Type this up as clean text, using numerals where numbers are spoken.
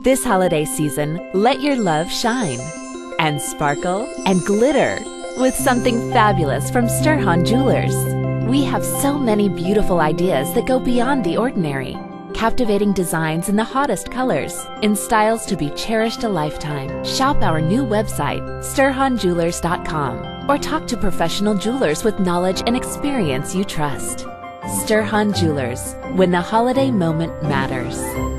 This holiday season, let your love shine and sparkle and glitter with something fabulous from Sturhahn Jewelers. We have so many beautiful ideas that go beyond the ordinary. Captivating designs in the hottest colors, in styles to be cherished a lifetime. Shop our new website, sturhahnjewelers.com, or talk to professional jewelers with knowledge and experience you trust. Sturhahn Jewelers, when the holiday moment matters.